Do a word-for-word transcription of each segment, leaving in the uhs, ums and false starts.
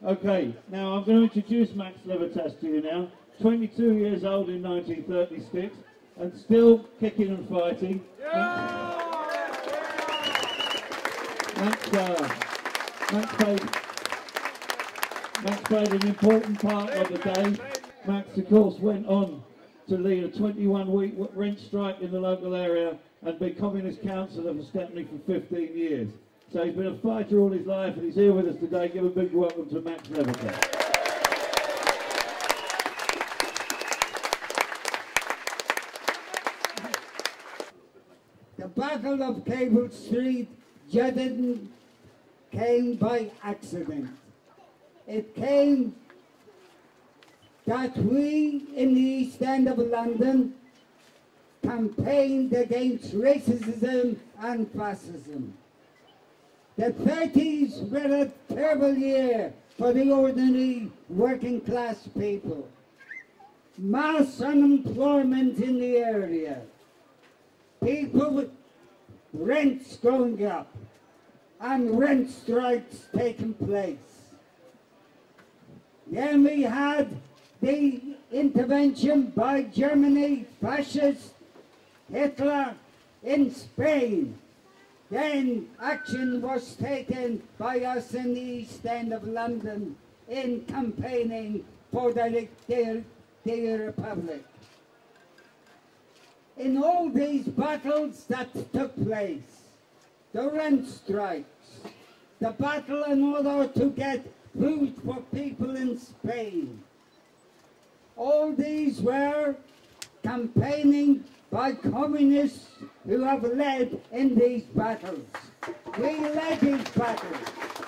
Okay, now I'm going to introduce Max Levitas to you now. twenty-two years old in nineteen thirty-six and still kicking and fighting. Yeah! Max, uh, Max, played, Max played an important part of the day. Max, of course, went on to lead a twenty-one week rent strike in the local area and be Communist Councillor for Stepney for fifteen years. So he's been a fighter all his life and he's here with us today. Give a big welcome to Max Levitas. The Battle of Cable Street just didn't came by accident. It came that we in the East End of London campaigned against racism and fascism. The thirties were a terrible year for the ordinary working class people. Mass unemployment in the area. People with rents going up and rent strikes taking place. Then we had the intervention by Germany, fascist Hitler in Spain. Then action was taken by us in the East End of London in campaigning for the, the, the Republic. In all these battles that took place, the rent strikes, the battle in order to get food for people in Spain, all these were campaigning by communists who have led in these battles. We led these battles.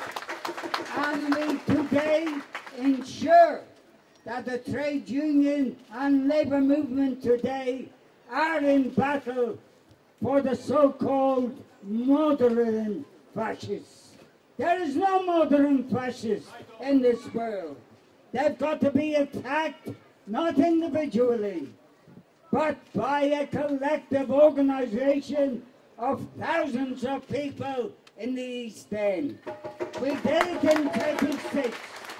And we today ensure that the trade union and labour movement today are in battle for the so-called modern fascists. There is no modern fascist in this world. They've got to be attacked not individually, but by a collective organisation of thousands of people in the East End. We did it in thirty-six.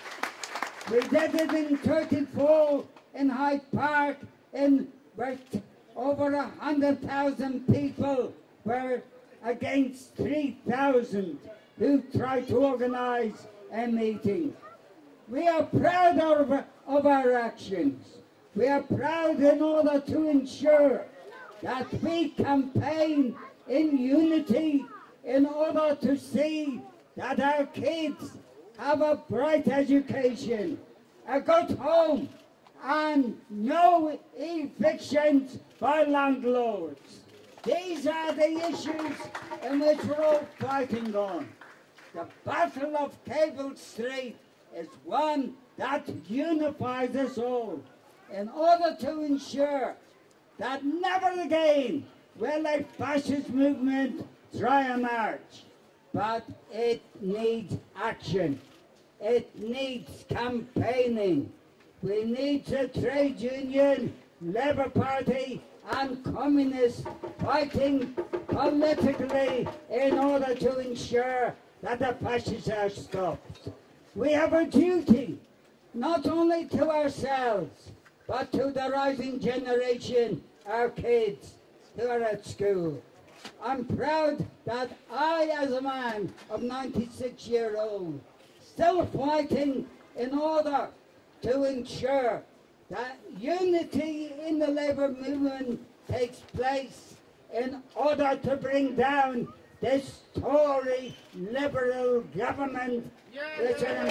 We did it in thirty-four in Hyde Park, in where over a hundred thousand people were against three thousand who tried to organise a meeting. We are proud of, of our actions. We are proud in order to ensure that we campaign in unity in order to see that our kids have a bright education, a good home, and no evictions by landlords. These are the issues in which we're all fighting on. The Battle of Cable Street is one that unifies us all in order to ensure that never again will a fascist movement try a march. But it needs action. It needs campaigning. We need the trade union, Labour Party and communists fighting politically in order to ensure that the fascists are stopped. We have a duty, not only to ourselves, but to the rising generation, our kids who are at school. I'm proud that I, as a man of ninety-six years old, still fighting in order to ensure that unity in the labour movement takes place in order to bring down this Tory Liberal government which is in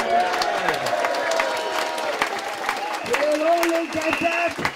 power. We'll only get that.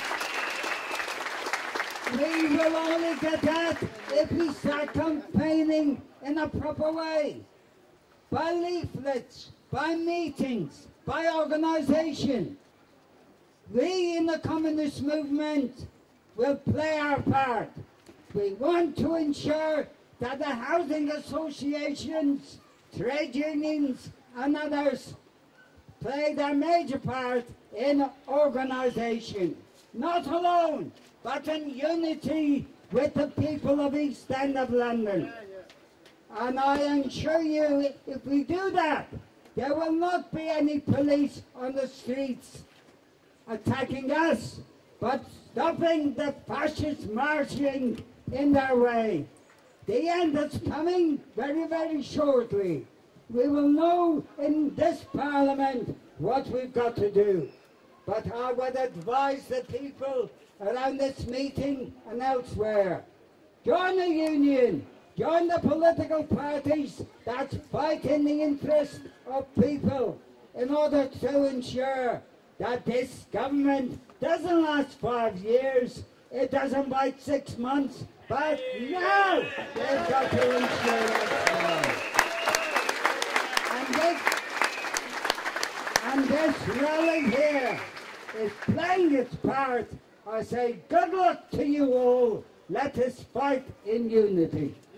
We will only get that if we start campaigning in a proper way. By leaflets, by meetings, by organisation. We in the communist movement will play our part. We want to ensure that the housing associations, trade unions and others play their major part in organisation. Not alone, but in unity with the people of East End of London. And I assure you, if we do that, There will not be any police on the streets attacking us, but stopping the fascists marching in their way. The end is coming very, very shortly. We will know in this Parliament what we've got to do. But I would advise the people around this meeting and elsewhere, join the union, join the political parties that fight in the interest of people in order to ensure that this government doesn't last five years, it doesn't wait six months, but now they've got to ensure that. And this, and this rally here is playing its part. I say good luck to you all. Let us fight in unity.